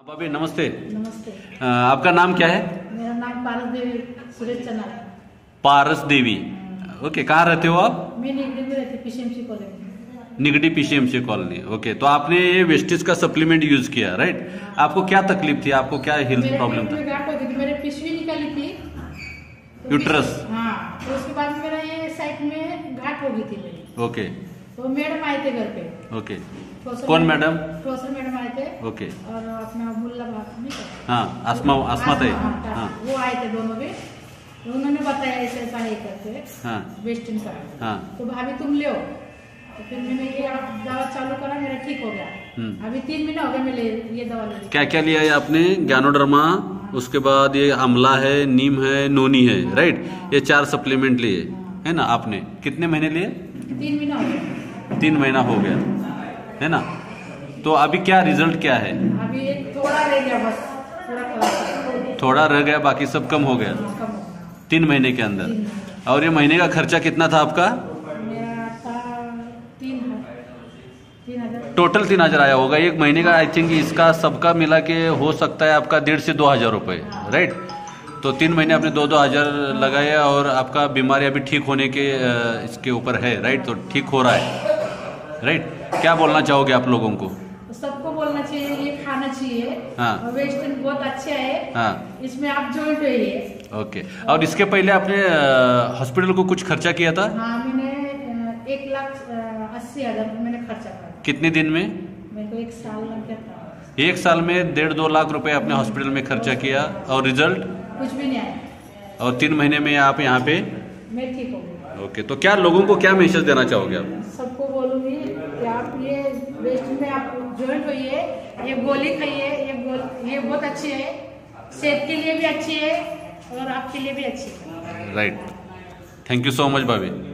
भाभी नमस्ते। नमस्ते। आपका नाम क्या है? मेरा नाम पारस देवी सुरेश चन्ना। पारस देवी। ओके, कहाँ रहते हो आप? मैं निगड़ी में रहती, PCMC colony. Nigdi PCMC colony. Okay, तो आपने ये वेस्टिज का सप्लीमेंट यूज किया, राइट? आपको क्या तकलीफ थी? आपको क्या हेल्थ प्रॉब्लम था? गांठ हो गई थी, मेरे पिशवी निकाली थी तो यूट्रस। हाँ, तो उसके बाद मेरा ये साइड में गांठ हो गई थी मेरी। ओके तो मैडम आए थे घर पे। ओके। कौन मैडम? प्रोफेसर मैडम आए थे। ओके। और अपना मुल्ला नहीं था? हाँ, आसमा थे। हाँ वो आए थे दोनों भी। तो उन्होंने बताया ऐसे ऐसा है करके। हाँ वेस्टिन का। हाँ। तो भाभी तुम ले, तो फिर मैंने ये दवा चालू करा, मेरा ठीक हो गया। अभी 3 महीने हो गए मैं ये दवा ले। क्या क्या लिया है आपने? ज्ञानोडर्मा, उसके बाद ये आंवला है, नीम है, नोनी है, राइट? ये 4 सप्लीमेंट लिए है ना आपने? कितने महीने लिए? 3 महीना हो गया। 3 महीना हो गया है ना? तो अभी क्या रिजल्ट क्या है? अभी थोड़ा रह गया बस, थोड़ा रह गया, बाकी सब कम हो गया 3 महीने के अंदर। और ये महीने का खर्चा कितना था आपका? मेरा था 3,000। टोटल 3,000 आया होगा एक महीने का। आई थिंक इसका सबका मिला के हो सकता है आपका 1,500 से 2,000 रुपये, राइट? तो 3 महीने आपने 2-2 हज़ार लगाए और आपका बीमारी अभी ठीक होने के इसके ऊपर है, राइट? तो ठीक हो रहा है, राइट? क्या बोलना चाहोगे आप लोगों को? सबको बोलना चाहिए, ये खाना चाहिए। हाँ। वेस्टर्न बहुत अच्छा है। हाँ। इसमें आप ज्वाइंट होइए। ओके। और इसके पहले आपने हॉस्पिटल को कुछ खर्चा किया था? हाँ, मैंने 1,80,000 मैंने खर्चा करा। कितने दिन में? मेरे को 1 साल लग गया था। 1 साल में 1.5-2 लाख रुपए आपने हॉस्पिटल में खर्चा किया और रिजल्ट कुछ भी नहीं आया। और 3 महीने में आप यहाँ पे? मैं ठीक हो गई। ओके, तो क्या लोगों को क्या मैसेज देना चाहोगे आप? सबको बोलूंगी कि आप ये वेस्ट में आप ज्वाइंट होइए, ये गोली खाइए, ये बहुत अच्छी है, सेहत के लिए भी अच्छी है और आपके लिए भी अच्छी है। Right. Thank you so much भाभी।